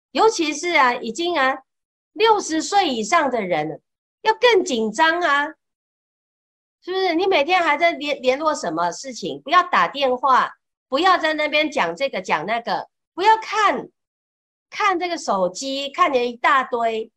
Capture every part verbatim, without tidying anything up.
尤其是啊，已经啊六十岁以上的人了，要更紧张啊，是不是？你每天还在联联络什么事情？不要打电话，不要在那边讲这个讲那个，不要看看这个手机，看了一大堆，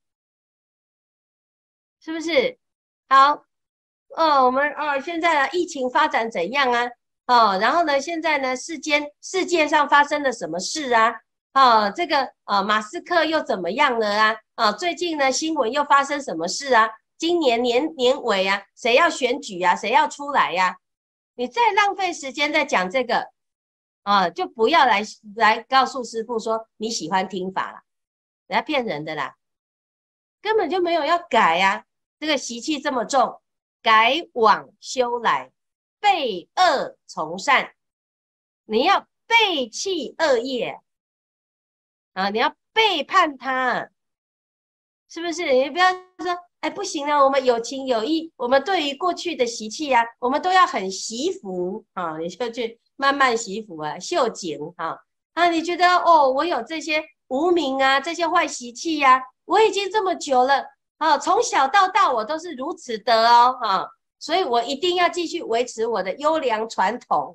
是不是？好，哦，我们哦，现在疫情发展怎样啊？哦，然后呢，现在呢，世间世界上发生了什么事啊？哦，这个呃，马斯克又怎么样了啊？啊，最近呢，新闻又发生什么事啊？今年年年尾啊，谁要选举啊？谁要出来呀、啊？你再浪费时间在讲这个啊，就不要来来告诉师傅说你喜欢听法了，人家骗人的啦，根本就没有要改呀、啊。这个习气这么重，改往修来，背恶从善，你要背弃恶业啊，你要背叛他，是不是？你不要说，哎，不行了，我们有情有义，我们对于过去的习气啊，我们都要很惜福啊，你就去慢慢惜福啊，秀景啊，啊，你觉得哦，我有这些无名啊，这些坏习气呀、啊，我已经这么久了啊，从小到大我都是如此的哦，啊，所以我一定要继续维持我的优良传统。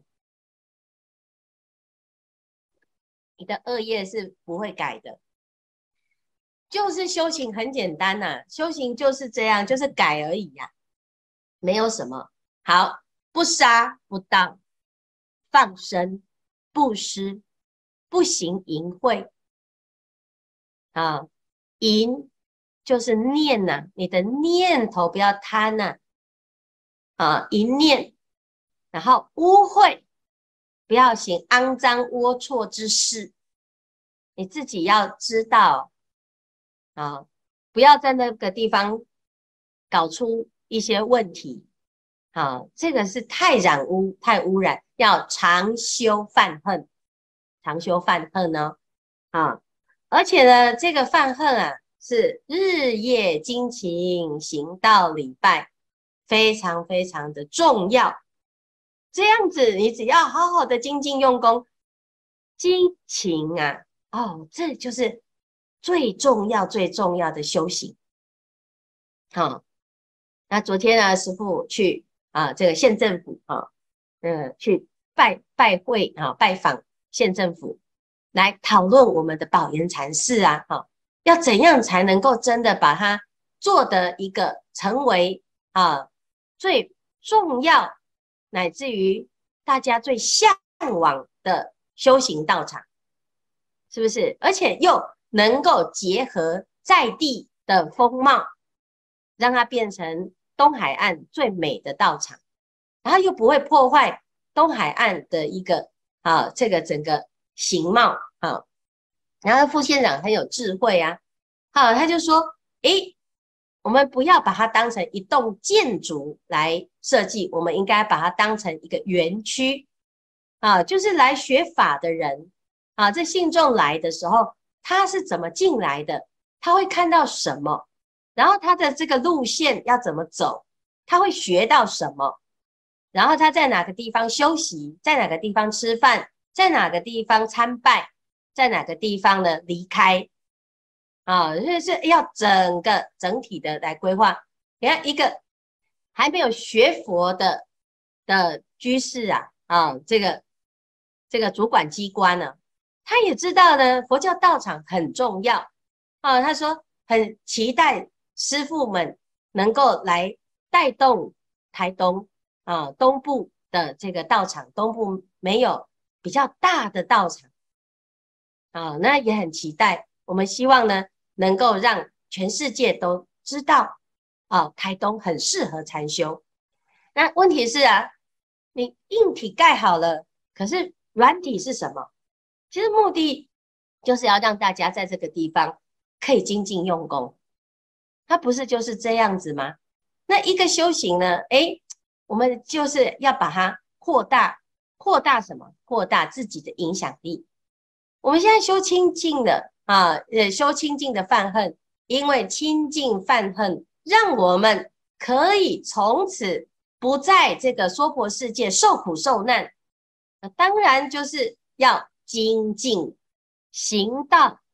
你的恶业是不会改的。就是修行很简单呐、啊，修行就是这样，就是改而已呀、啊，没有什么。好，不杀不盗，放生，布施，不行淫秽啊。淫就是念呐、啊，你的念头不要贪呐、啊，啊，淫念。然后污秽，不要行肮脏龌龊之事，你自己要知道啊，不要在那个地方搞出一些问题。好，这个是太染污、太污染，要常修犯恨，常修犯恨呢，啊，而且呢，这个犯恨啊，是日夜精勤行道礼拜，非常非常的重要。这样子，你只要好好的精进用功，精勤啊，哦，这就是最重要、最重要的修行。好，那昨天呢，师父去啊，这个县政府啊，呃，去拜拜会啊，拜访县政府，来讨论我们的保研禅师啊，哈、啊，要怎样才能够真的把它做的一个成为啊最重要，乃至于大家最向往的修行道场，是不是？而且又能够结合在地的风貌，让它变成东海岸最美的道场。然后又不会破坏东海岸的一个啊这个整个形貌啊。然后副县长很有智慧啊，好，他就说，诶，我们不要把它当成一栋建筑来设计，我们应该把它当成一个园区啊，就是来学法的人啊，这信众来的时候，他是怎么进来的？他会看到什么？然后他的这个路线要怎么走？他会学到什么？然后他在哪个地方休息，在哪个地方吃饭，在哪个地方参拜，在哪个地方呢离开啊？所以是要整个整体的来规划。你看一个还没有学佛的的居士啊，啊，这个这个主管机关呢、啊，他也知道呢，佛教道场很重要啊。他说很期待师父们能够来带动台东。啊，东部的这个道场，东部没有比较大的道场啊，那也很期待。我们希望呢，能够让全世界都知道，啊，台东很适合禅修。那问题是啊，你硬体盖好了，可是软体是什么？其实目的就是要让大家在这个地方可以精进用功，它不是就是这样子吗？那一个修行呢，诶，我们就是要把它扩大，扩大什么？扩大自己的影响力。我们现在修清净的啊，呃，修清净的犯恨，因为清净犯恨，让我们可以从此不在这个娑婆世界受苦受难。当然就是要精进行道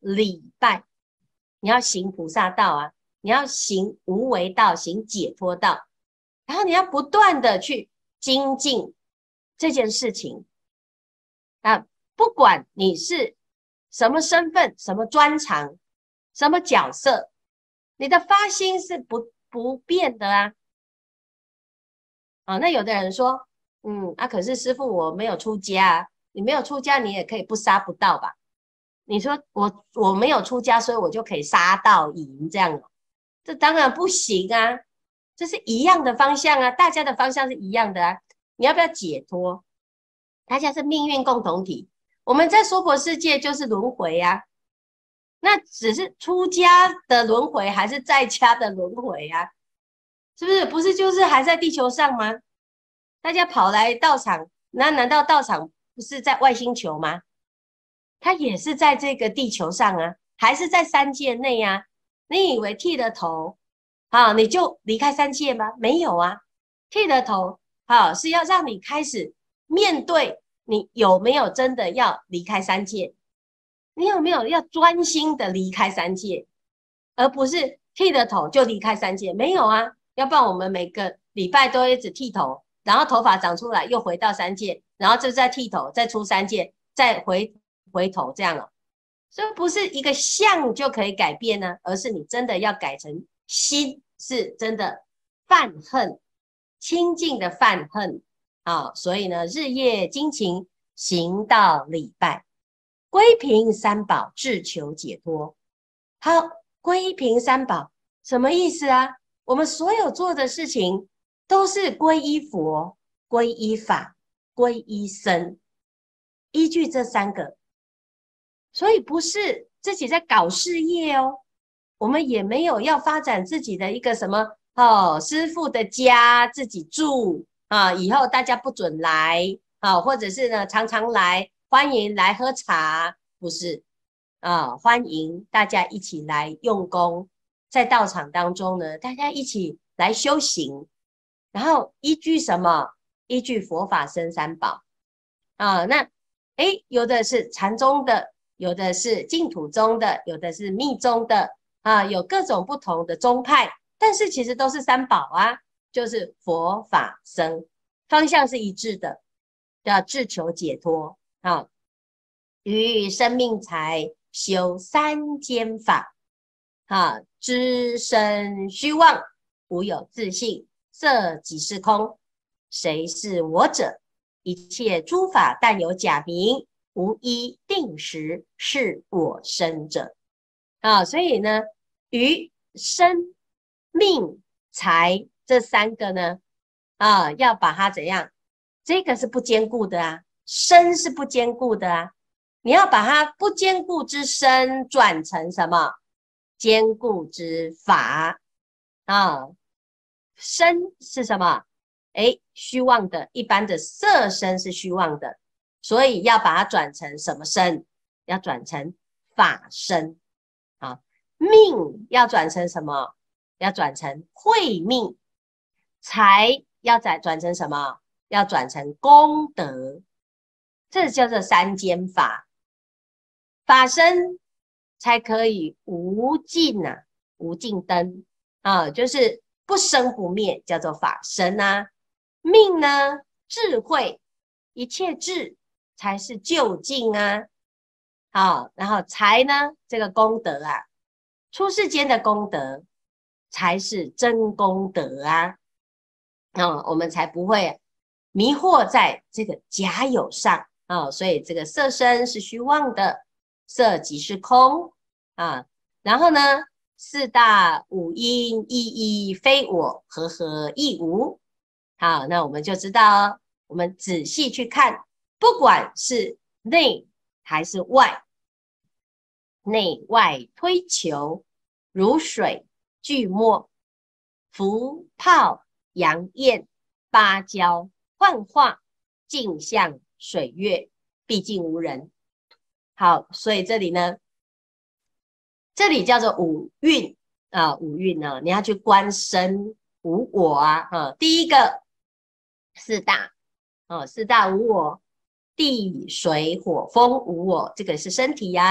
礼拜，你要行菩萨道啊，你要行无为道，行解脱道，然后你要不断的去精进这件事情啊，不管你是什么身份、什么专长、什么角色，你的发心是不不变的啊。啊，那有的人说，嗯，啊，可是师父我没有出家啊，你没有出家，你也可以不杀不盗吧？你说我我没有出家，所以我就可以杀盗淫这样，这当然不行啊。这是一样的方向啊，大家的方向是一样的啊。你要不要解脱？大家是命运共同体，我们在娑婆世界就是轮回啊。那只是出家的轮回，还是在家的轮回啊？是不是？不是就是还在地球上吗？大家跑来道场，那难道道场不是在外星球吗？它也是在这个地球上啊，还是在三界内啊？你以为剃了头，啊，你就离开三界吗？没有啊，剃了头，好，是要让你开始面对你有没有真的要离开三界，你有没有要专心的离开三界，而不是剃了头就离开三界？没有啊，要不然我们每个礼拜都一直剃头，然后头发长出来又回到三界，然后就再剃头，再出三界，再回回头这样了。这不是一个相就可以改变呢，而是你真的要改成心，是真的泛恨，清净的泛恨啊。所以呢，日夜精勤，行道礼拜，归凭三宝，志求解脱。好，归凭三宝什么意思啊？我们所有做的事情都是皈依佛、皈依法、皈依僧，依据这三个。所以不是自己在搞事业哦，我们也没有要发展自己的一个什么哦，师父的家自己住啊，以后大家不准来啊，或者是呢常常来，欢迎来喝茶，不是啊，欢迎大家一起来用功，在道场当中呢，大家一起来修行，然后依据什么？依据佛法僧三宝啊，那诶，有的是禅宗的。有的是净土宗的，有的是密宗的啊，有各种不同的宗派，但是其实都是三宝啊，就是佛法僧，方向是一致的，叫志求解脱啊。于生命才修三间法啊，知身虚妄，无有自性，色即是空，谁是我者？一切诸法但有假名。无一定时是我生者啊，所以呢，于生命财这三个呢，啊，要把它怎样？这个是不坚固的啊，身是不坚固的啊，你要把它不坚固之身转成什么？坚固之法啊，身是什么？哎，虚妄的，一般的色身是虚妄的。所以要把它转成什么身？要转成法身啊。命要转成什么？要转成慧命。财要转转成什么？要转成功德。这叫做三间法。法身才可以无尽啊，无尽灯啊，就是不生不灭，叫做法身啊。命呢，智慧，一切智。才是究竟啊，好，然后财呢，这个功德啊，出世间的功德才是真功德啊，啊，我们才不会迷惑在这个假有上啊，所以这个色身是虚妄的，色即是空啊，然后呢，四大五阴一一非我，合合亦无，好，那我们就知道哦，我们仔细去看。不管是内还是外，内外推求，如水聚沫，浮泡扬焰，芭蕉幻化，镜像水月，毕竟无人。好，所以这里呢，这里叫做五蕴啊，五蕴呢，你要去观身无我啊，啊，第一个四大哦、啊，四大无我。地水火风无我，这个是身体呀、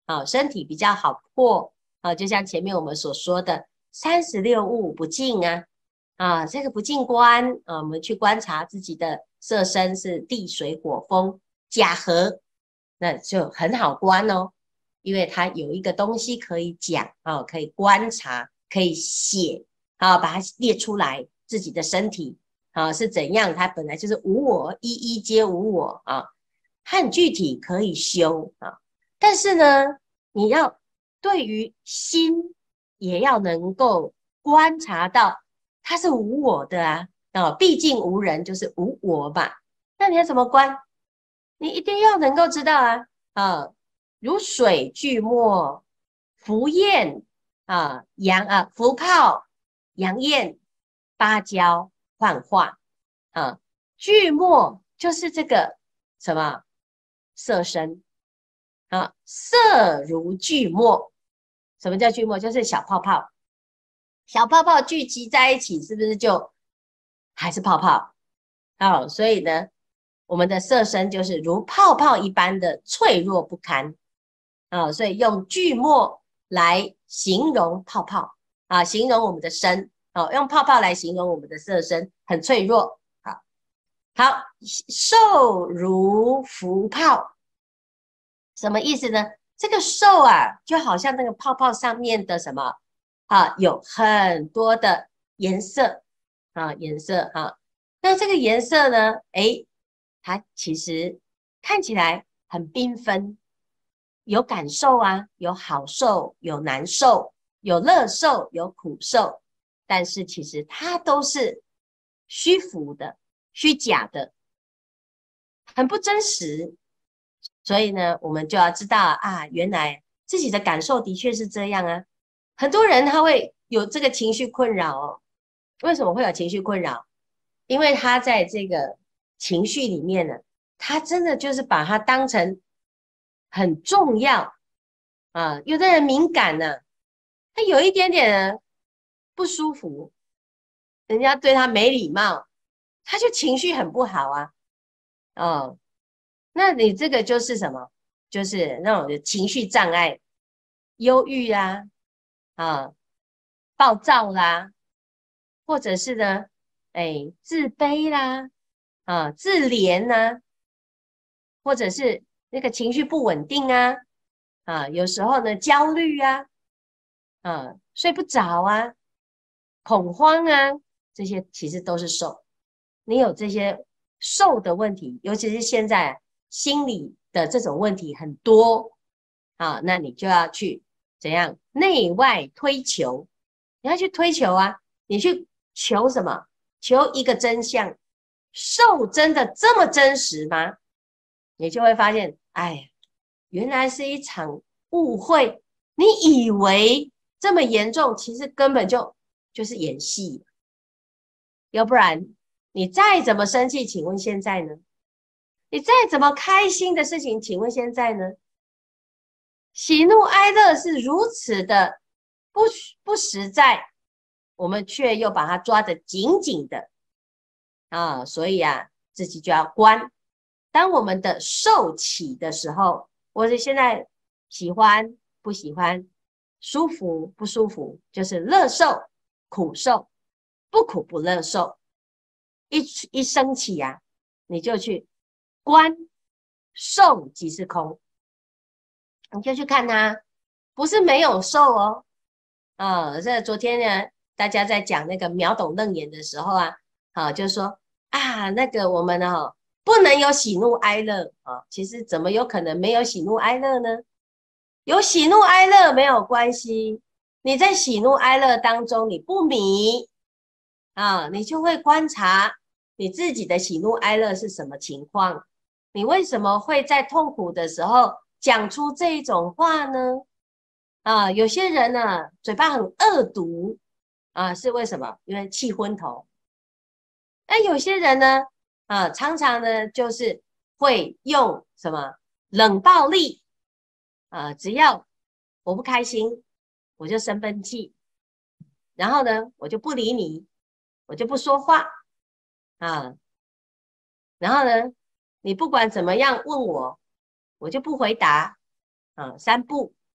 啊，身体比较好破啊，就像前面我们所说的三十六物不净啊，啊，这个不净观啊，我们去观察自己的色身是地水火风假合，那就很好观哦，因为它有一个东西可以讲啊，可以观察，可以写啊，把它列出来，自己的身体啊是怎样，它本来就是无我，一一皆无我啊，很具体可以修啊。但是呢，你要对于心也要能够观察到它是无我的啊，啊，毕竟无人就是无我嘛。那你要怎么观？你一定要能够知道啊，啊，如水聚沫，浮焰啊，扬啊，浮泡，扬焰，芭蕉幻化啊，聚沫就是这个什么色身。啊，色如聚沫，什么叫聚沫？就是小泡泡，小泡泡聚集在一起，是不是就还是泡泡？哦，所以呢，我们的色身就是如泡泡一般的脆弱不堪啊，所以用聚沫来形容泡泡啊，形容我们的身，哦，用泡泡来形容我们的色身很脆弱。好，好，瘦如浮泡。什么意思呢？这个瘦啊，就好像那个泡泡上面的什么啊，有很多的颜色啊，颜色啊。那这个颜色呢，诶，它其实看起来很缤纷，有感受啊，有好受，有难受，有乐受，有苦受。但是其实它都是虚浮的、虚假的，很不真实。所以呢，我们就要知道啊，原来自己的感受的确是这样啊。很多人他会有这个情绪困扰哦。为什么会有情绪困扰？因为他在这个情绪里面呢，他真的就是把它当成很重要啊。有的人敏感呢，他有一点点不舒服，人家对他没礼貌，他就情绪很不好啊。哦，那你这个就是什么？就是那种情绪障碍、忧郁啦，啊，暴躁啦，或者是呢，哎，自卑啦，啊，自怜呐、或者是那个情绪不稳定啊，啊，有时候呢焦虑啊，啊，睡不着啊，恐慌啊，这些其实都是受。你有这些受的问题，尤其是现在心理的这种问题很多啊，那你就要去怎样内外推求，你要去推求啊，你去求什么？求一个真相，受真的这么真实吗？你就会发现，哎，原来是一场误会。你以为这么严重，其实根本就就是演戏。要不然，你再怎么生气，请问现在呢？你再怎么开心的事情，请问现在呢？喜怒哀乐是如此的不不实在，我们却又把它抓得紧紧的啊！所以啊，自己就要观。当我们的受起的时候，或者现在喜欢不喜欢，舒服不舒服，就是乐受、苦受，不苦不乐受。一一升起呀、啊，你就去观受即是空，你就去看它，不是没有受哦。啊，这昨天呢，大家在讲那个秒懂楞严的时候啊，啊，就说啊，那个我们哦，不能有喜怒哀乐啊。其实怎么有可能没有喜怒哀乐呢？有喜怒哀乐没有关系，你在喜怒哀乐当中你不迷啊，你就会观察你自己的喜怒哀乐是什么情况。你为什么会在痛苦的时候讲出这一种话呢？啊，有些人呢，嘴巴很恶毒啊，是为什么？因为气昏头。那有些人呢，啊，常常呢就是会用什么冷暴力啊，只要我不开心，我就生闷气，然后呢，我就不理你，我就不说话啊，然后呢，你不管怎么样问我，我就不回答啊，三不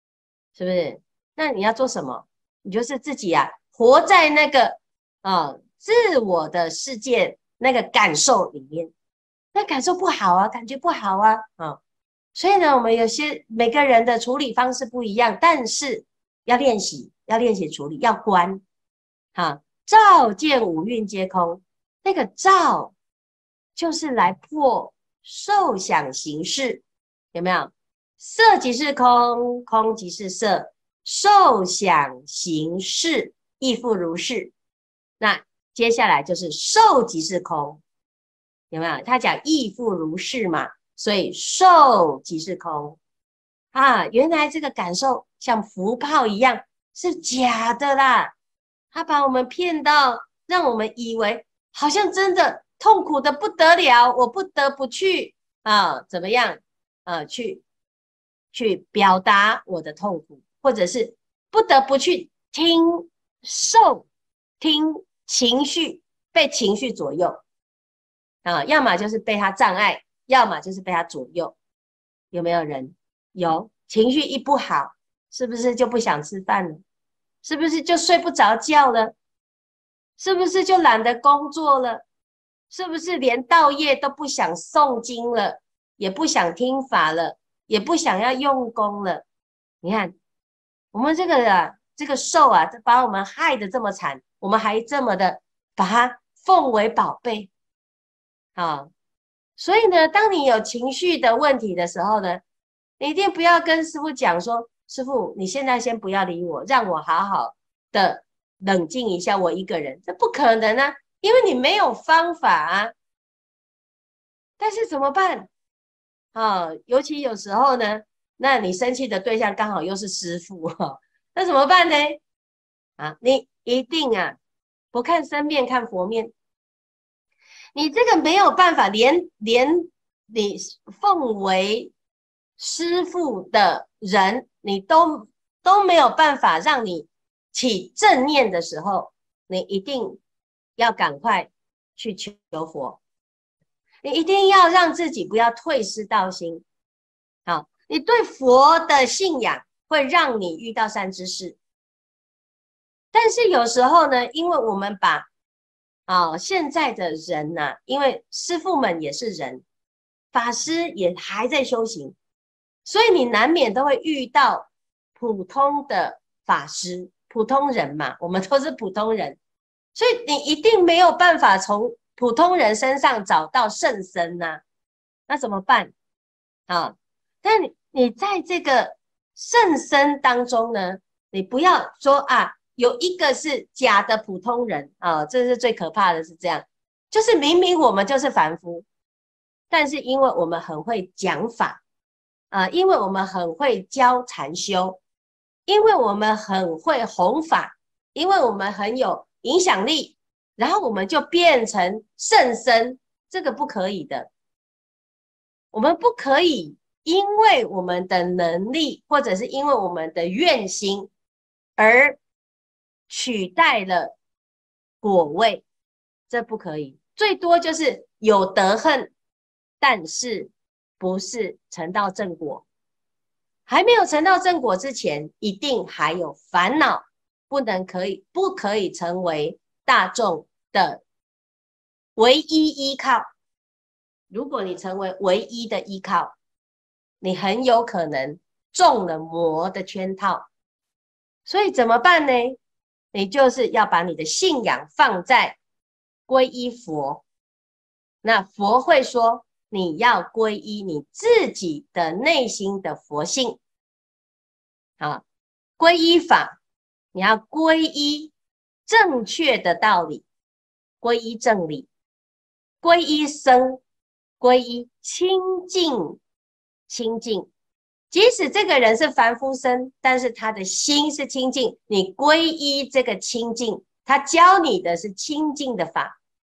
是不是？那你要做什么？你就是自己啊，活在那个啊自我的世界那个感受里面，那感受不好啊，感觉不好啊，啊，所以呢，我们有些每个人的处理方式不一样，但是要练习，要练习处理，要观，哈，照见五蕴皆空，那个照就是来破受想行识，有没有？色即是空，空即是色，受想行识亦复如是。那接下来就是受即是空，有没有？他讲亦复如是嘛，所以受即是空啊。原来这个感受像浮泡一样是假的啦，他把我们骗到，让我们以为好像真的痛苦的不得了，我不得不去啊，怎么样啊？去去表达我的痛苦，或者是不得不去听受听情绪，被情绪左右啊，要么就是被他障碍，要么就是被他左右。有没有人有情绪一不好，是不是就不想吃饭了？是不是就睡不着觉了？是不是就懒得工作了？是不是连道业都不想诵经了，也不想听法了，也不想要用功了？你看，我们这个啊，这个受啊，把我们害得这么惨，我们还这么的把它奉为宝贝啊！所以呢，当你有情绪的问题的时候呢，你一定不要跟师父讲说，师父，你现在先不要理我，让我好好的冷静一下，我一个人，这不可能啊，因为你没有方法啊。但是怎么办啊？尤其有时候呢，那你生气的对象刚好又是师父，那怎么办呢？啊，你一定啊，不看生面，看佛面。你这个没有办法，连连你奉为师父的人，你都都没有办法让你起正念的时候，你一定要赶快去求佛，你一定要让自己不要退失道心。好，你对佛的信仰会让你遇到善知识，但是有时候呢，因为我们把啊、哦，现在的人呐、啊，因为师父们也是人，法师也还在修行，所以你难免都会遇到普通的法师，普通人嘛，我们都是普通人，所以你一定没有办法从普通人身上找到圣僧呐、啊，那怎么办啊？但你你在这个圣僧当中呢，你不要说啊。有一个是假的普通人啊，这是最可怕的，是这样，就是明明我们就是凡夫，但是因为我们很会讲法啊，因为我们很会教禅修，因为我们很会弘法，因为我们很有影响力，然后我们就变成圣僧，这个不可以的，我们不可以因为我们的能力，或者是因为我们的愿心而取代了果位，这不可以。最多就是有德恨，但是不是成到正果。还没有成到正果之前，一定还有烦恼，不能可以不可以成为大众的唯一依靠。如果你成为唯一的依靠，你很有可能中了魔的圈套。所以怎么办呢？你就是要把你的信仰放在皈依佛，那佛会说你要皈依你自己的内心的佛性。好，皈依法，你要皈依正确的道理，皈依正理，皈依僧，皈依清净，清净。即使这个人是凡夫僧，但是他的心是清净，你皈依这个清净，他教你的是清净的法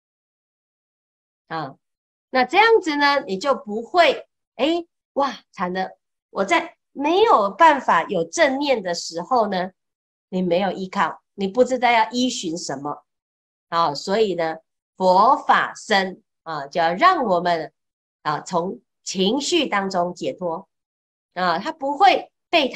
啊。那这样子呢，你就不会哎哇惨了，我在没有办法有正念的时候呢，你没有依靠，你不知道要依循什么啊。所以呢，佛法僧啊，就要让我们啊从情绪当中解脱。啊，他不会被他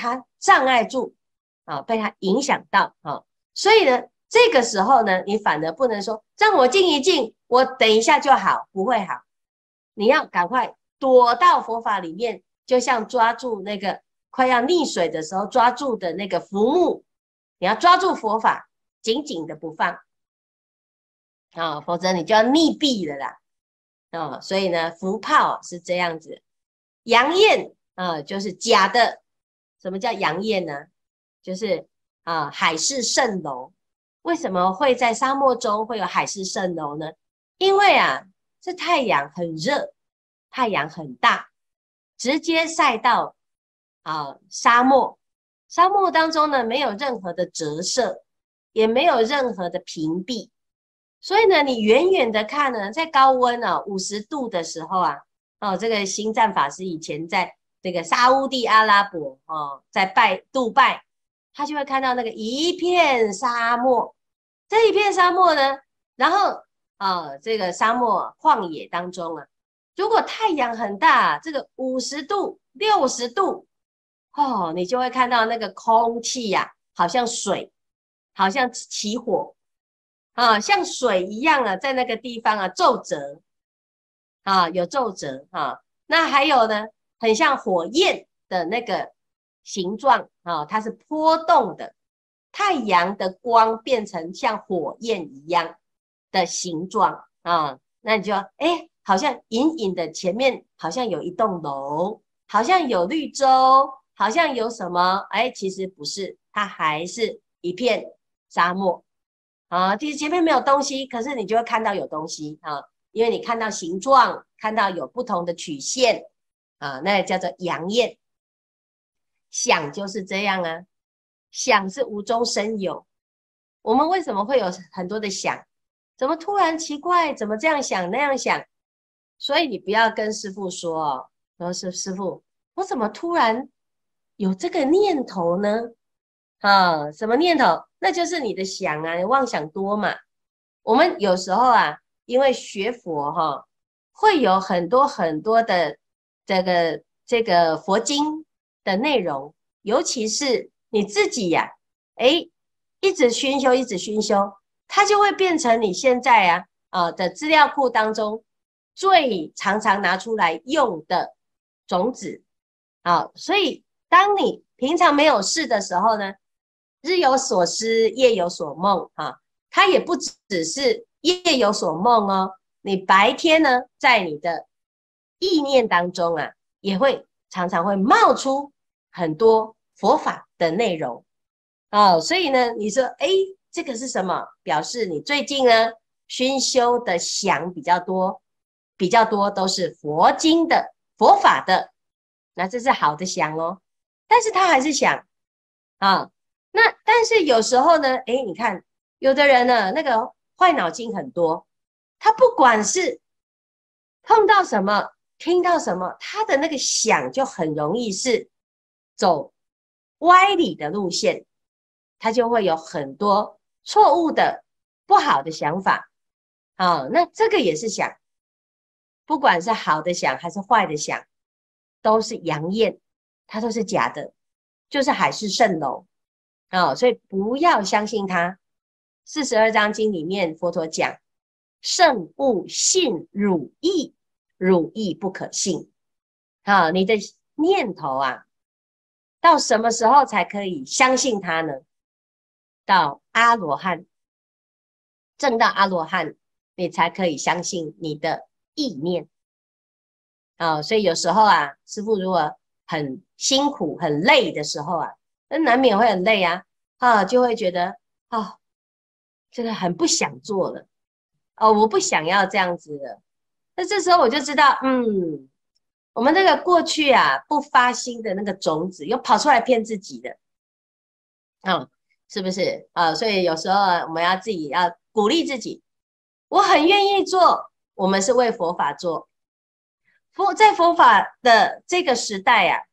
障碍住啊，被它影响到啊。所以呢，这个时候呢，你反而不能说让我静一静，我等一下就好，不会好。你要赶快躲到佛法里面，就像抓住那个快要溺水的时候抓住的那个浮木，你要抓住佛法，紧紧的不放啊，否则你就要溺毙了啦啊。所以呢，浮泡是这样子，阳焰啊就是假的。什么叫阳焰呢？就是啊海市蜃楼。为什么会在沙漠中会有海市蜃楼呢？因为啊，这太阳很热，太阳很大，直接晒到啊沙漠。沙漠当中呢，没有任何的折射，也没有任何的屏蔽，所以呢，你远远的看呢，在高温啊五十度的时候啊，哦，这个星战法师以前在这个沙乌地阿拉伯哦，在拜杜拜，他就会看到那个一片沙漠。这一片沙漠呢，然后啊、呃，这个沙漠旷野当中啊，如果太阳很大，这个五十度、六十度，哦，你就会看到那个空气呀、啊，好像水，好像起火啊，像水一样啊，在那个地方啊皱褶啊，有皱褶啊。那还有呢，很像火焰的那个形状啊，它是波动的。太阳的光变成像火焰一样的形状啊，那你就哎，好像隐隐的前面好像有一栋楼，好像有绿洲，好像有什么，哎，其实不是，它还是一片沙漠啊。其实前面没有东西，可是你就会看到有东西啊，因为你看到形状，看到有不同的曲线啊，那叫做阳焰。想就是这样啊。想是无中生有，我们为什么会有很多的想？怎么突然奇怪？怎么这样想那样想？所以你不要跟师父说哦，说是师父，我怎么突然有这个念头呢？啊，什么念头？那就是你的想啊，你妄想多嘛。我们有时候啊，因为学佛哈、哦，会有很多很多的这个这个佛经的内容，尤其是你自己呀、啊，诶，一直熏修，一直熏修，它就会变成你现在啊啊的资料库当中最常常拿出来用的种子啊。所以当你平常没有事的时候呢，日有所思，夜有所梦啊。它也不只是夜有所梦哦，你白天呢，在你的意念当中啊，也会常常会冒出很多佛法的内容哦。所以呢，你说，哎，这个是什么？表示你最近呢，熏修的想比较多，比较多都是佛经的、佛法的，那这是好的想哦。但是他还是想啊，那但是有时候呢，哎，你看。有的人呢，那个坏脑筋很多，他不管是碰到什么、听到什么，他的那个想就很容易是走歪理的路线，他就会有很多错误的、不好的想法。啊，那这个也是想，不管是好的想还是坏的想，都是阳焰，它都是假的，就是海市蜃楼啊，所以不要相信它。四十二章经里面，佛陀讲：圣勿信汝意，汝意不可信。啊，你的念头啊，到什么时候才可以相信它呢？到阿罗汉，证到阿罗汉，你才可以相信你的意念。啊，所以有时候啊，师父如果很辛苦、很累的时候啊，那难免会很累啊，啊，就会觉得啊。这个很不想做了哦，我不想要这样子的。那这时候我就知道，嗯，我们那个过去啊不发心的那个种子，又跑出来骗自己的，嗯，是不是啊？所以有时候我们要自己要鼓励自己，我很愿意做，我们是为佛法做。佛在佛法的这个时代啊，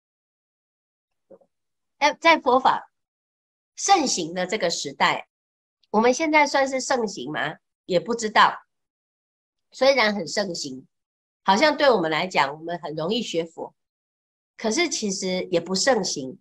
在在佛法盛行的这个时代，我们现在算是盛行吗？也不知道。虽然很盛行，好像对我们来讲，我们很容易学佛，可是其实也不盛行。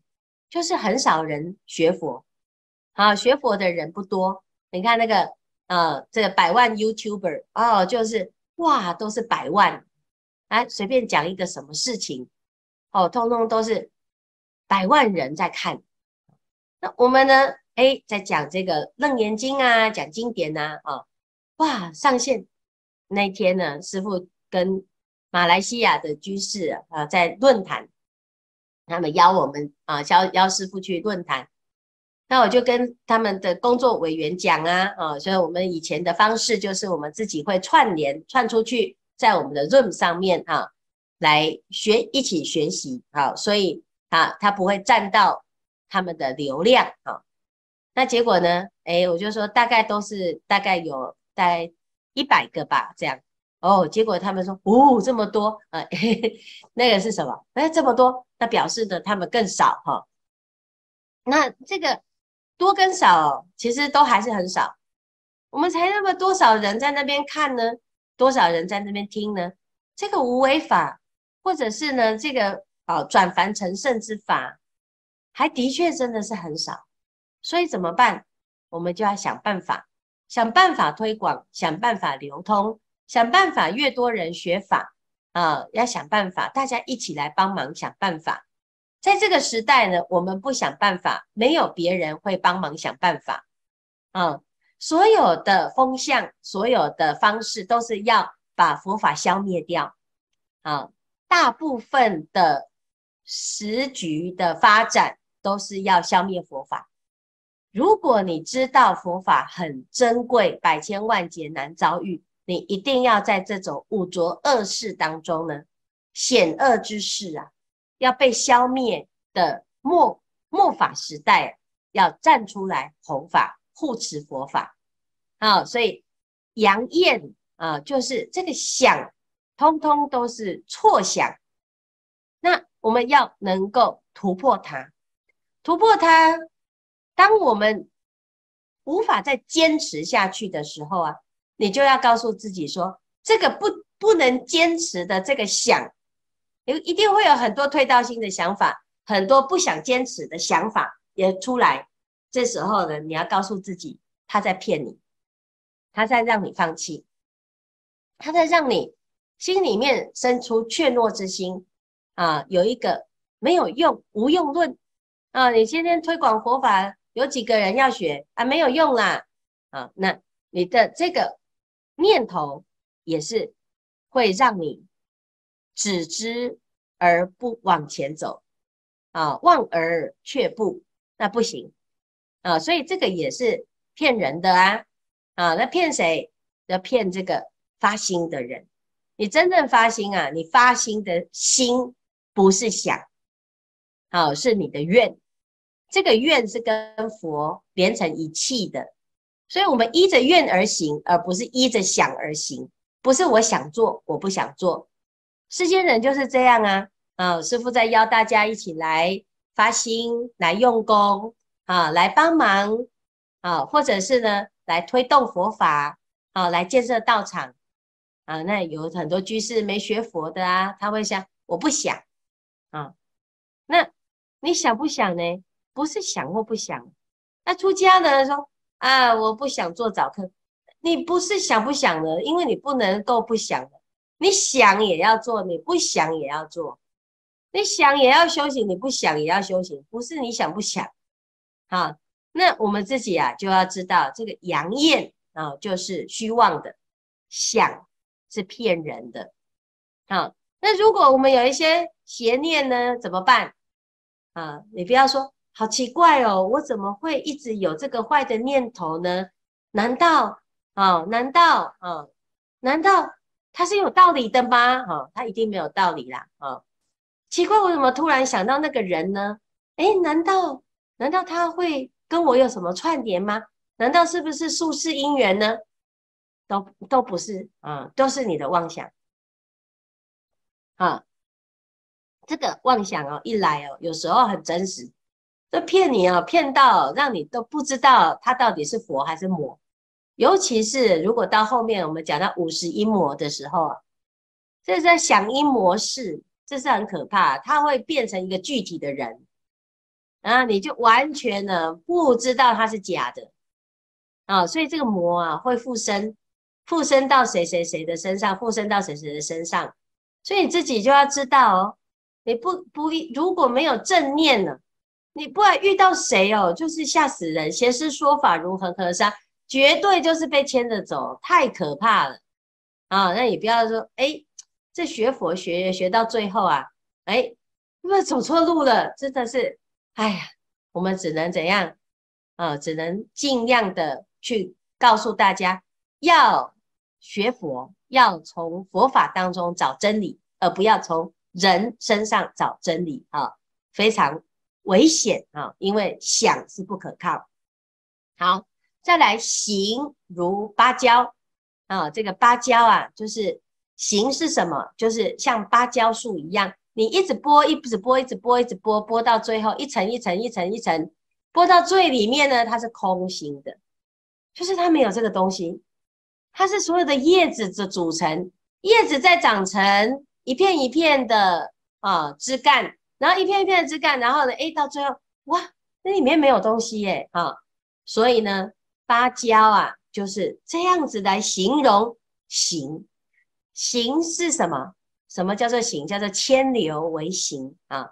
就是很少人学佛，啊，学佛的人不多。你看那个呃，这个百万 YouTuber 哦，就是哇，都是百万，啊，随便讲一个什么事情哦，通通都是百万人在看。那我们呢？哎，在讲这个楞严经啊，讲经典呐、啊，哦，哇，上线那天呢，师父跟马来西亚的居士啊，在论坛，他们邀我们啊，邀邀师父去论坛。那我就跟他们的工作委员讲啊，啊，所以我们以前的方式就是我们自己会串联串出去，在我们的 Zoom 上面啊，来学一起学习啊，所以啊，它不会占到他们的流量啊。那结果呢？哎，我就说大概都是大概有大概一百个吧，这样。哦，结果他们说哦这么多，呃，嘿嘿，那个是什么？哎，这么多，那表示呢他们更少哈。那这个多跟少其实都还是很少，我们才那么多少人在那边看呢？多少人在那边听呢？这个无为法，或者是呢这个啊转凡成圣之法，还的确真的是很少。所以怎么办？我们就要想办法，想办法推广，想办法流通，想办法越多人学法啊，要想办法，大家一起来帮忙想办法。在这个时代呢，我们不想办法，没有别人会帮忙想办法啊。所有的风向，所有的方式，都是要把佛法消灭掉啊。大部分的时局的发展，都是要消灭佛法。如果你知道佛法很珍贵，百千万劫难遭遇，你一定要在这种五浊恶世当中呢，险恶之事啊，要被消灭的末末法时代，要站出来弘法，护持佛法啊。所以阳焰啊，就是这个想，通通都是错想。那我们要能够突破它，突破它。当我们无法再坚持下去的时候啊，你就要告诉自己说，这个不不能坚持的这个想，一定会有很多退道心的想法，很多不想坚持的想法也出来。这时候呢，你要告诉自己，他在骗你，他在让你放弃，他在让你心里面生出怯懦之心啊，有一个没有用无用论啊，你今天推广佛法，有几个人要学啊？没有用啦啊！那你的这个念头也是会让你止之而不往前走啊，望而却步，那不行啊！所以这个也是骗人的啊啊！那骗谁？要骗这个发心的人。你真正发心啊，你发心的心不是想，好，是你的愿。这个愿是跟佛连成一气的，所以我们依着愿而行，而不是依着想而行。不是我想做，我不想做。世间人就是这样啊！啊，师父在邀大家一起来发心，来用功啊，来帮忙啊，或者是呢，来推动佛法啊，来建设道场啊。那有很多居士没学佛的啊，他会想我不想啊。那你想不想呢？不是想或不想。那出家的人说啊，我不想做早课。你不是想不想的，因为你不能够不想的。你想也要做，你不想也要做。你想也要修行，你不想也要修行，不是你想不想。好，那我们自己啊，就要知道这个阳焰啊，就是虚妄的，想是骗人的。好，那如果我们有一些邪念呢，怎么办？啊，你不要说好奇怪哦，我怎么会一直有这个坏的念头呢？难道啊？难道啊？难道它是有道理的吗？啊，它一定没有道理啦！啊，奇怪，我怎么突然想到那个人呢？诶，难道难道他会跟我有什么串联吗？难道是不是宿世姻缘呢？都都不是啊，都是你的妄想啊。这个妄想哦，一来哦，有时候很真实，就骗你哦，骗到让你都不知道他到底是佛还是魔。尤其是如果到后面我们讲到五十阴魔的时候啊，这是在响应模式，这是很可怕，它会变成一个具体的人啊，你就完全呢不知道它是假的啊，所以这个魔啊会附身，附身到谁谁谁的身上，附身到谁谁的身上，所以你自己就要知道哦，你不不如果没有正念呢，你不然遇到谁哦，就是吓死人，邪师说法如恒河沙，绝对就是被牵着走，太可怕了啊！那你不要说，哎，这学佛学学到最后啊，哎，会不会走错路了？真的是，哎呀，我们只能怎样？啊，只能尽量的去告诉大家，要学佛，要从佛法当中找真理，而不要从人身上找真理啊，非常危险啊，因为想是不可靠。好，再来行如芭蕉啊，这个芭蕉啊，就是行是什么？就是像芭蕉树一样，你一直剥，一直剥，一直剥，一直剥，剥到最后一层一层一层一层，剥到最里面呢，它是空心的，就是它没有这个东西，它是所有的叶子的组成，叶子再长成一片一片的啊枝干，然后一片一片的枝干，然后呢，哎，到最后哇，那里面没有东西耶啊，所以呢，芭蕉啊就是这样子来形容形，形是什么？什么叫做形？叫做牵流为形啊。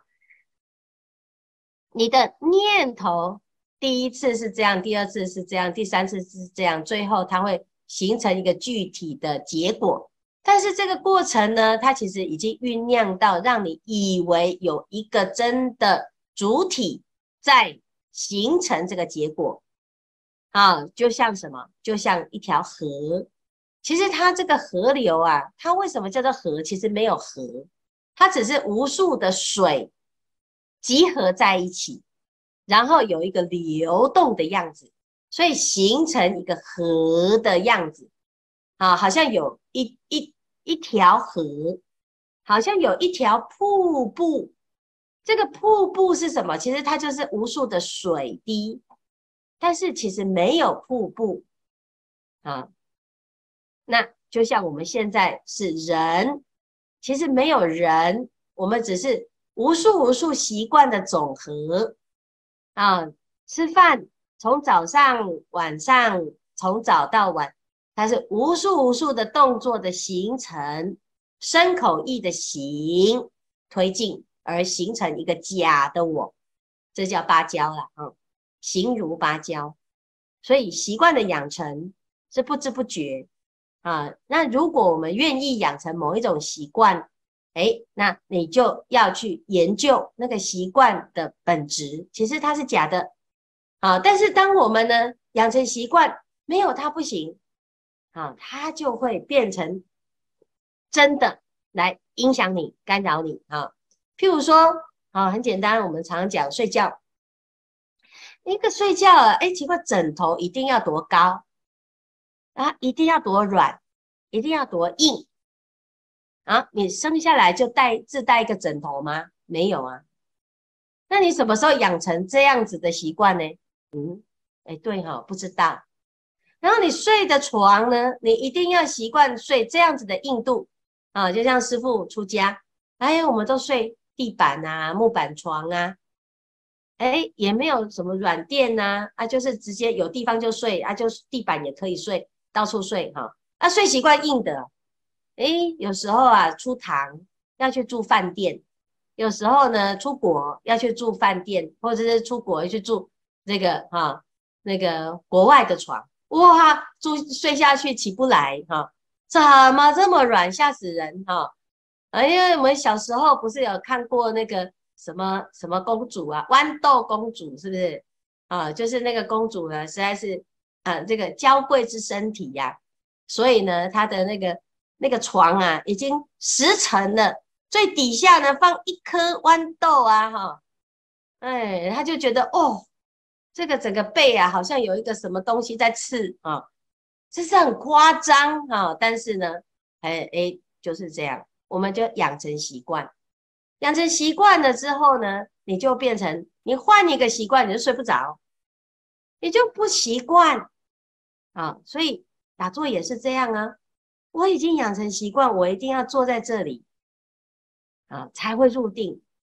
你的念头第一次是这样，第二次是这样，第三次是这样，最后它会形成一个具体的结果。但是这个过程呢，它其实已经酝酿到让你以为有一个真的主体在形成这个结果啊，就像什么？就像一条河。其实它这个河流啊，它为什么叫做河？其实没有河，它只是无数的水集合在一起，然后有一个流动的样子，所以形成一个河的样子啊，好像有一一一条河，好像有一条瀑布。这个瀑布是什么？其实它就是无数的水滴，但是其实没有瀑布啊。那就像我们现在是人，其实没有人，我们只是无数无数习惯的总和啊。吃饭从早上晚上，从早到晚，它是无数无数的动作的形成，身口意的行推进，而形成一个假的我，这叫芭蕉啦，嗯，形如芭蕉。所以习惯的养成是不知不觉。啊，那如果我们愿意养成某一种习惯，哎，那你就要去研究那个习惯的本质，其实它是假的啊。但是当我们呢养成习惯，没有它不行啊，它就会变成真的来影响你、干扰你啊。譬如说啊，很简单，我们常讲睡觉，一个睡觉啊，哎，奇怪，枕头一定要多高啊，一定要多软，一定要多硬。啊，你生下来就带自带一个枕头吗？没有啊。那你什么时候养成这样子的习惯呢？嗯，哎，对哈、哦，不知道。然后你睡的床呢，你一定要习惯睡这样子的硬度啊，就像师父出家，哎，我们都睡地板啊、木板床啊，哎，也没有什么软垫呐、啊，啊，就是直接有地方就睡啊，就是地板也可以睡，到处睡哈、啊，睡习惯硬的。诶，有时候啊，出堂要去住饭店，有时候呢，出国要去住饭店，或者是出国要去住那个哈、啊、那个国外的床，哇，住睡下去起不来哈、啊，怎么这么软，吓死人哈、啊！啊，因为我们小时候不是有看过那个什么什么公主啊，豌豆公主是不是？啊，就是那个公主呢，实在是啊，这个娇贵之身体呀、啊，所以呢，她的那个那个床啊，已经十层了，最底下呢放一颗豌豆啊，哈，哎，他就觉得哦，这个整个背啊，好像有一个什么东西在刺啊，这是很夸张啊，但是呢，哎哎，就是这样，我们就养成习惯，养成习惯了之后呢，你就变成你换一个习惯，你就睡不着，你就不习惯啊，所以打坐也是这样啊。我已经养成习惯，我一定要坐在这里啊，才会入定。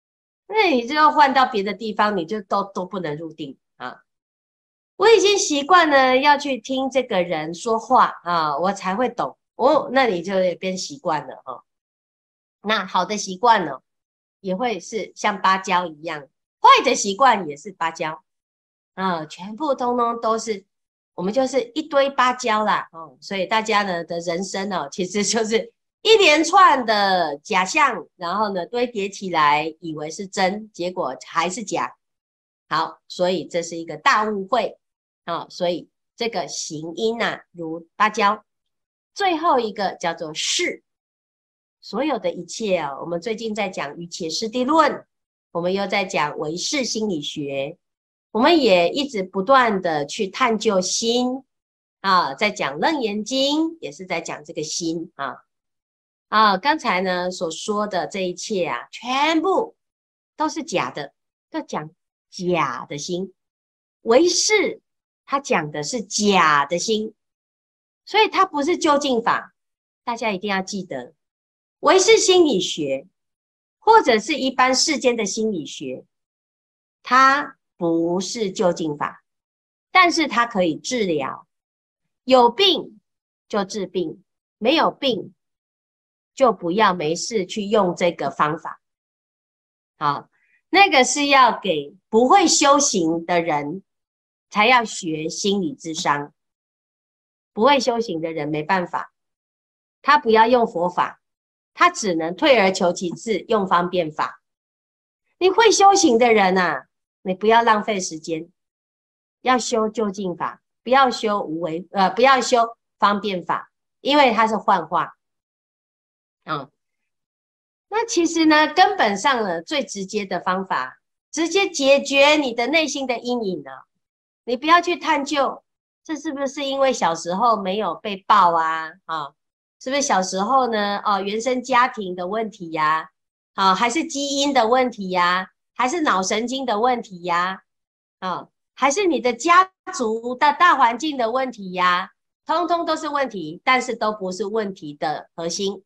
那你就要换到别的地方，你就都都不能入定啊。我已经习惯了要去听这个人说话啊，我才会懂哦。那你就也变习惯了哦。那好的习惯呢，也会是像芭蕉一样，坏的习惯也是芭蕉啊，全部通通都是，我们就是一堆芭蕉啦哦。所以大家呢的人生呢，其实就是一连串的假象，然后呢堆叠起来，以为是真，结果还是假。好，所以这是一个大误会啊。所以这个行音啊，如芭蕉。最后一个叫做事，所有的一切啊，我们最近在讲瑜伽师地论，我们又在讲唯识心理学，我们也一直不断的去探究心啊，在讲楞严经也是在讲这个心啊啊，刚才呢所说的这一切啊，全部都是假的，要讲假的心，唯识他讲的是假的心，所以它不是究竟法，大家一定要记得。唯识心理学或者是一般世间的心理学，它不是究竟法，但是它可以治疗。有病就治病，没有病就不要没事去用这个方法。好，那个是要给不会修行的人才要学心理諮商，不会修行的人没办法，他不要用佛法，他只能退而求其次，用方便法。你会修行的人啊，你不要浪费时间，要修究竟法，不要修无为，呃，不要修方便法，因为它是幻化。嗯，那其实呢，根本上呢，最直接的方法，直接解决你的内心的阴影呢。你不要去探究，这是不是因为小时候没有被抱啊？啊，是不是小时候呢？哦，原生家庭的问题呀、啊，还是基因的问题呀、还是脑神经的问题呀、啊，还是你的家族的大环境的问题呀、通通都是问题，但是都不是问题的核心，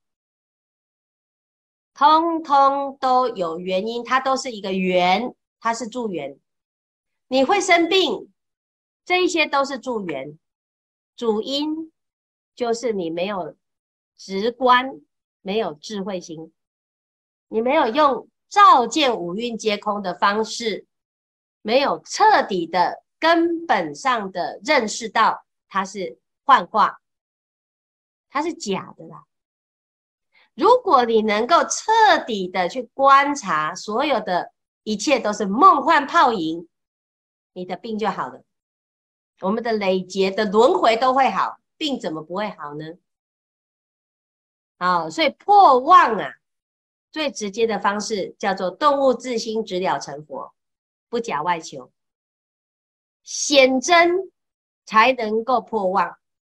通通都有原因，它都是一个缘，它是助缘。你会生病，这一些都是助缘，主因就是你没有直观，没有智慧心，你没有用照见五蕴皆空的方式，没有彻底的根本上的认识到它是幻化，它是假的啦。如果你能够彻底的去观察所有的一切都是梦幻泡影，你的病就好了，我们的累劫的轮回都会好，病怎么不会好呢？好，所以破妄啊，最直接的方式叫做动物自心，直了成佛，不假外求，显真才能够破妄，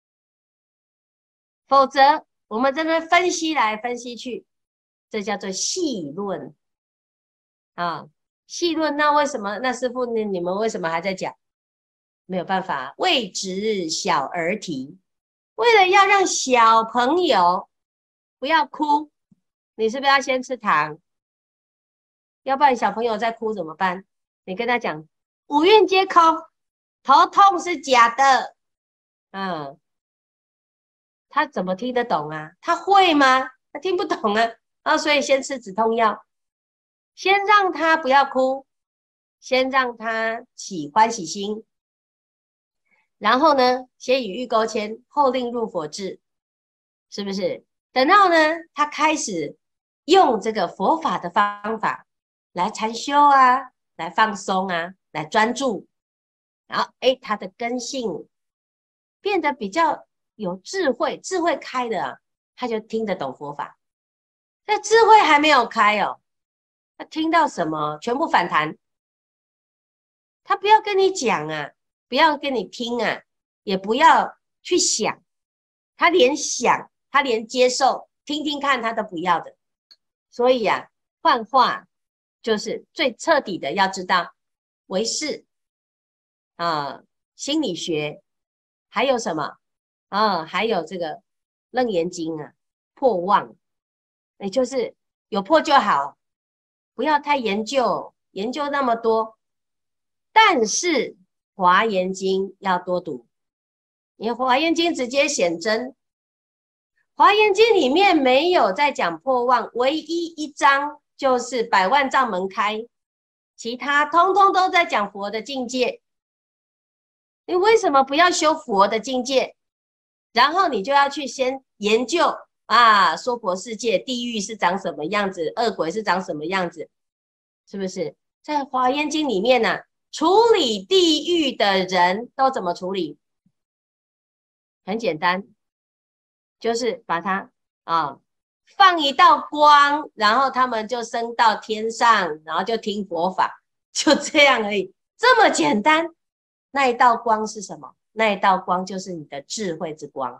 否则我们这边分析来分析去，这叫做细论啊。细论，那为什么？那师父，你你们为什么还在讲？没有办法，为值小儿啼，为了要让小朋友不要哭，你是不是要先吃糖？要不然小朋友在哭怎么办？你跟他讲五蕴皆空，头痛是假的，嗯，他怎么听得懂啊？他会吗？他听不懂啊，啊，所以先吃止痛药，先让他不要哭，先让他起欢喜心，然后呢，先以欲勾牵，后令入佛智，是不是？等到呢，他开始用这个佛法的方法来禅修啊，来放松啊，来专注，然后哎，他的根性变得比较有智慧，智慧开的啊，他就听得懂佛法。那智慧还没有开哦，他听到什么全部反弹，他不要跟你讲啊，不要跟你听啊，也不要去想，他连想，他连接受，听听看，他都不要的。所以啊，幻化就是最彻底的，要知道唯识啊，心理学，还有什么啊？还有这个楞严经啊，破妄，也就是有破就好， 不要太研究，研究那么多。但是《华严经》要多读，因为《华严经》直接显真，《华严经》里面没有在讲破妄，唯一一章就是百万障门开，其他通通都在讲佛的境界。你为什么不要修佛的境界？然后你就要去先研究啊，娑婆世界地狱是长什么样子，恶鬼是长什么样子，是不是？在《华严经》里面呢、啊，处理地狱的人都怎么处理？很简单，就是把它啊放一道光，然后他们就升到天上，然后就听佛法，就这样而已，这么简单。那一道光是什么？那一道光就是你的智慧之光。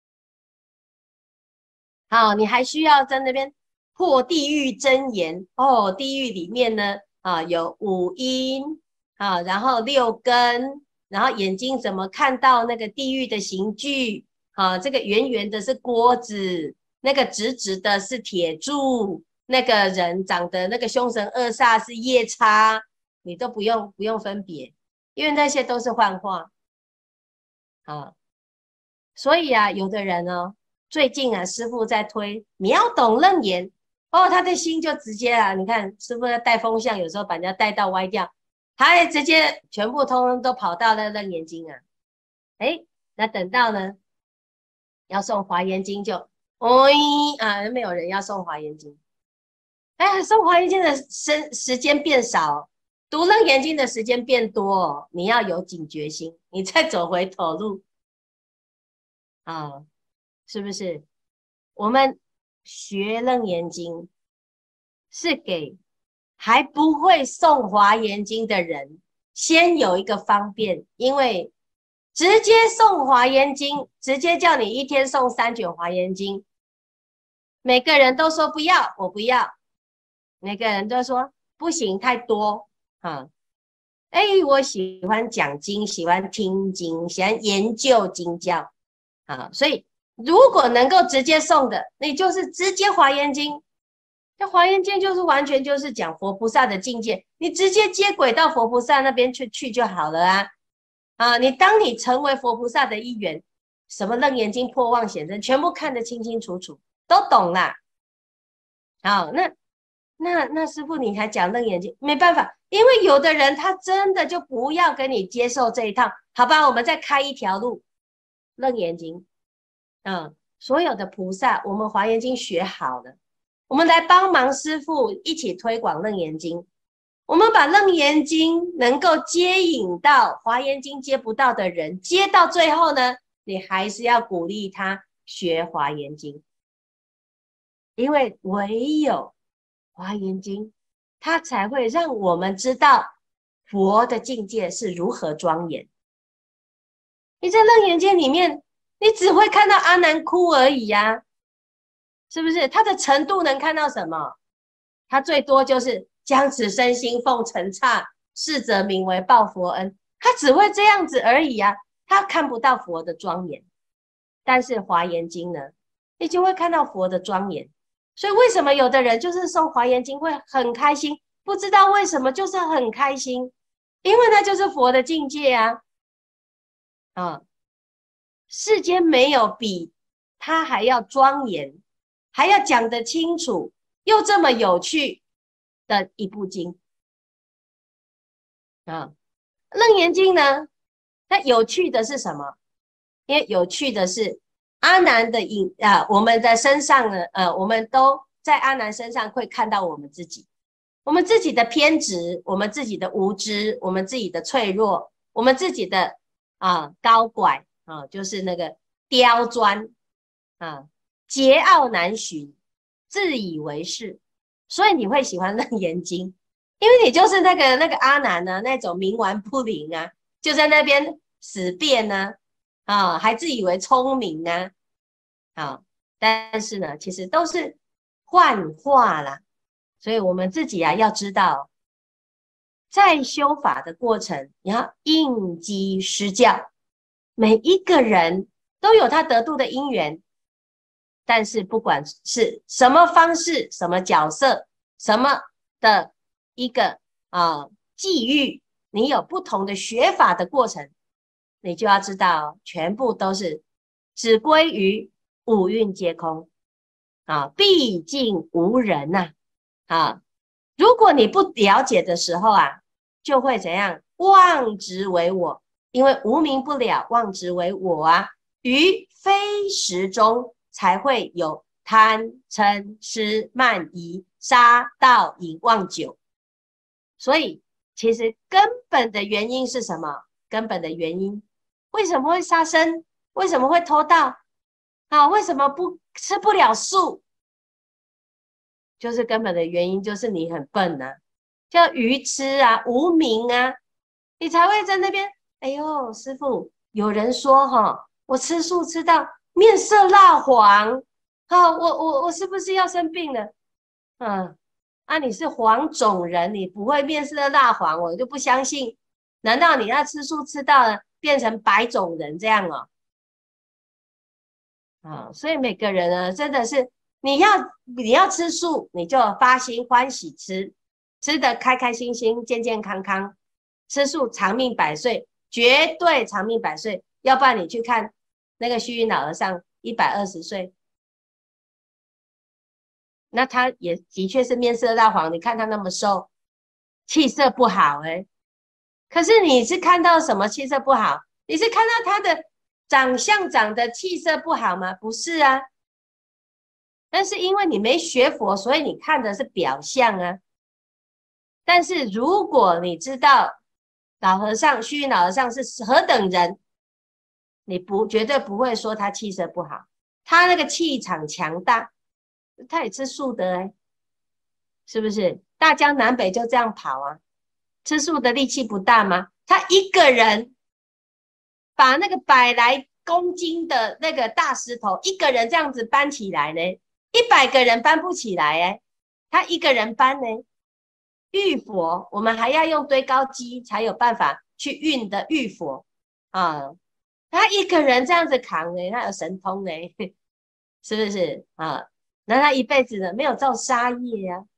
好，你还需要在那边破地狱真言哦。地狱里面呢，啊，有五阴啊，然后六根，然后眼睛怎么看到那个地狱的刑具？啊，这个圆圆的是锅子，那个直直的是铁柱，那个人长得那个凶神恶煞是夜叉，你都不用不用分别。因为那些都是幻化啊，所以啊，有的人呢，最近啊，师父在推秒懂楞严，哦，他的心就直接啊，你看师父在带风向，有时候把人家带到歪掉，他也直接全部通通都跑到那楞严经啊，哎，那等到呢要送华严经就，哦啊，没有人要送华严经，哎，送华严经的时时间变少。读楞严经的时间变多，你要有警觉心，你再走回头路啊，是不是？我们学楞严经是给还不会诵华严经的人先有一个方便，因为直接诵华严经，直接叫你一天诵三卷华严经，每个人都说不要，我不要，每个人都说不行，太多。啊，哎，我喜欢讲经，喜欢听经，喜欢研究经教，啊，所以如果能够直接送的，那就是直接华严经。这华严经就是完全就是讲佛菩萨的境界，你直接接轨到佛菩萨那边去去就好了啊！啊，你当你成为佛菩萨的一员，什么楞严经破妄显真，全部看得清清楚楚，都懂啦。好，那。那那师父，你还讲楞严经，没办法，因为有的人他真的就不要跟你接受这一套，好吧？我们再开一条路，楞严经，嗯，所有的菩萨，我们华严经学好了，我们来帮忙师父一起推广楞严经，我们把楞严经能够接引到华严经接不到的人，接到最后呢，你还是要鼓励他学华严经，因为唯有华严经，它才会让我们知道佛的境界是如何庄严。你在楞严经里面，你只会看到阿难哭而已呀、啊，是不是？他的程度能看到什么？他最多就是将此身心奉尘刹，是则名为报佛恩。他只会这样子而已啊，他看不到佛的庄严。但是华严经呢，你就会看到佛的庄严。所以为什么有的人就是诵华严经会很开心？不知道为什么就是很开心，因为那就是佛的境界啊！啊，世间没有比他还要庄严，还要讲得清楚，又这么有趣的一部经啊！楞严经呢，它有趣的是什么？因为有趣的是。阿难的影啊，我们的身上呢，呃，我们都在阿难身上会看到我们自己，我们自己的偏执，我们自己的无知，我们自己的脆弱，我们自己的啊高拐啊，就是那个刁钻啊，桀骜难驯，自以为是，所以你会喜欢楞严经，因为你就是那个那个阿难呢，那种冥顽不灵啊，就在那边死辩呢、啊，啊，还自以为聪明啊。好，但是呢，其实都是幻化啦，所以我们自己啊要知道，在修法的过程，你要应机施教，每一个人都有他得度的因缘，但是不管是什么方式、什么角色、什么的一个啊际遇，你有不同的学法的过程，你就要知道，全部都是只归于五蕴皆空啊，毕竟无人呐 啊, 啊。如果你不了解的时候啊，就会怎样？妄执为我，因为无明不了，妄执为我啊，于非实中才会有贪嗔痴慢疑杀盗淫妄酒。所以其实根本的原因是什么？根本的原因为什么会杀生？为什么会偷盗啊？为什么不吃不了素？就是根本的原因就是你很笨啊，叫愚痴啊，无明啊，你才会在那边。哎呦，师父，有人说哈，我吃素吃到面色蜡黄，好，我我我是不是要生病了？嗯，啊，你是黄种人，你不会面色蜡黄，我就不相信。难道你要吃素吃到了变成白种人这样哦？啊，所以每个人呢，真的是你要你要吃素，你就发心欢喜吃，吃得开开心心、健健康康，吃素长命百岁，绝对长命百岁。要不然你去看那个虚云老和尚一百二十岁，那他也的确是面色蜡黄，你看他那么瘦，气色不好哎、欸。可是你是看到什么气色不好？你是看到他的长相长得气色不好吗？不是啊。但是因为你没学佛，所以你看的是表象啊。但是如果你知道老和尚、虚云老和尚是何等人，你不绝对不会说他气色不好，他那个气场强大，他也吃素的哎、欸，是不是？大江南北就这样跑啊，吃素的力气不大吗？他一个人把那个百来公斤的那个大石头，一个人这样子搬起来呢，一百个人搬不起来哎，他一个人搬呢。玉佛，我们还要用堆高机才有办法去运的玉佛啊，他一个人这样子扛呢，他有神通呢，是不是啊？那他一辈子呢没有造杀业啊，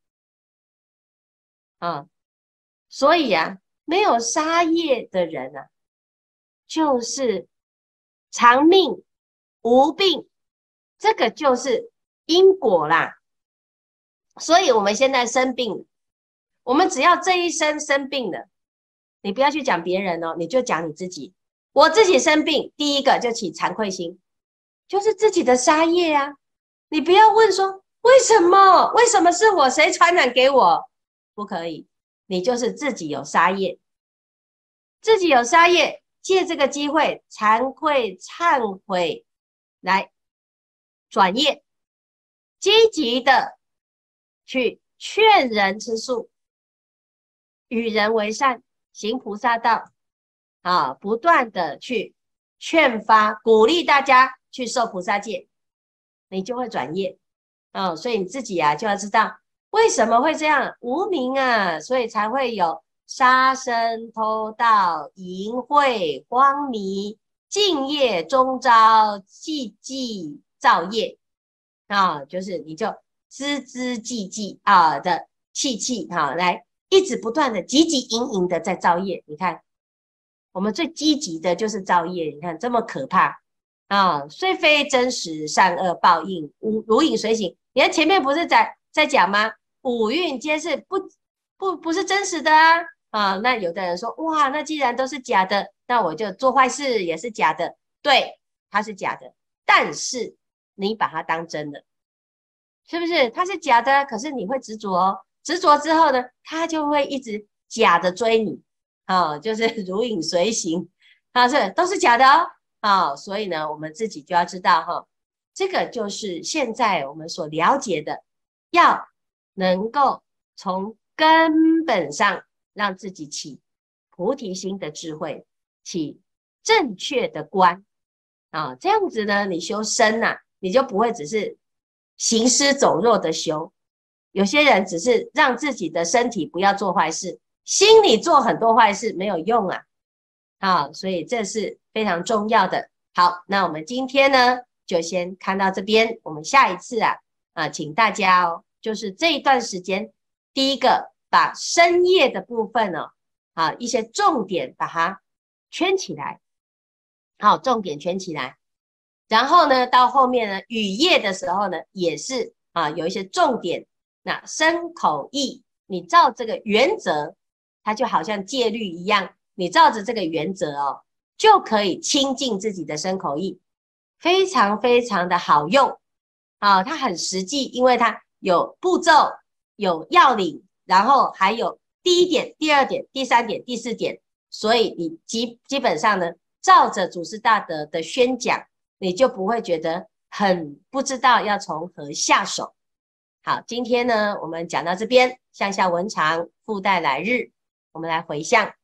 啊，所以啊，没有杀业的人啊，就是长命无病，这个就是因果啦。所以我们现在生病，我们只要这一生生病了，你不要去讲别人哦，你就讲你自己。我自己生病，第一个就起惭愧心，就是自己的杀业啊。你不要问说为什么，为什么是我，谁传染给我？不可以，你就是自己有杀业，自己有杀业，借这个机会惭愧忏悔来转业，积极的去劝人吃素，与人为善，行菩萨道啊，不断的去劝发，鼓励大家去受菩萨戒，你就会转业啊。所以你自己啊就要知道为什么会这样，无明啊，所以才会有杀生、偷盗、淫秽、荒迷、敬业、中招、寂寂造业啊，就是你就孜孜寂寂啊的气气哈、啊，来一直不断的汲汲营营的在造业。你看，我们最积极的就是造业，你看这么可怕啊！虽非真实善恶报应，如如影随形。你看前面不是在在讲吗？五蕴皆是不不不是真实的啊啊！那有的人说，哇，那既然都是假的，那我就做坏事也是假的。对，它是假的，但是你把它当真的，是不是？它是假的，可是你会执着哦。执着之后呢，它就会一直假的追你，啊，就是如影随形，啊，这都是假的哦，啊，所以呢，我们自己就要知道哈，这个就是现在我们所了解的，要能够从根本上让自己起菩提心的智慧，起正确的观，啊，这样子呢，你修身呐、啊，你就不会只是行尸走肉的修。有些人只是让自己的身体不要做坏事，心里做很多坏事没有用啊。好，所以这是非常重要的。好，那我们今天呢，就先看到这边。我们下一次啊，啊，请大家哦，就是这一段时间，第一个把身业的部分呢、哦，啊，一些重点把它圈起来，好，重点圈起来。然后呢，到后面呢，语业的时候呢，也是啊，有一些重点。那身口意，你照这个原则，它就好像戒律一样，你照着这个原则哦，就可以清净自己的身口意，非常非常的好用啊，它很实际，因为它有步骤，有要领，然后还有第一点、第二点、第三点、第四点，所以你基基本上呢，照着祖师大德的宣讲，你就不会觉得很不知道要从何下手。好，今天呢，我们讲到这边，向下文长，复带来日，我们来回向。